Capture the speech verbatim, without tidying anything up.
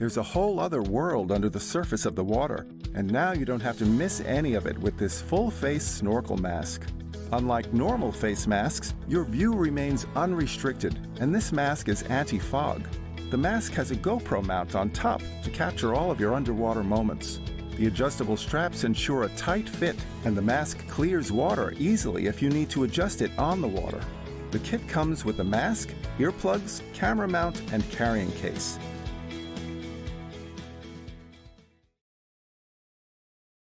There's a whole other world under the surface of the water, and now you don't have to miss any of it with this full-face snorkel mask. Unlike normal face masks, your view remains unrestricted, and this mask is anti-fog. The mask has a GoPro mount on top to capture all of your underwater moments. The adjustable straps ensure a tight fit, and the mask clears water easily if you need to adjust it on the water. The kit comes with a mask, earplugs, camera mount, and carrying case.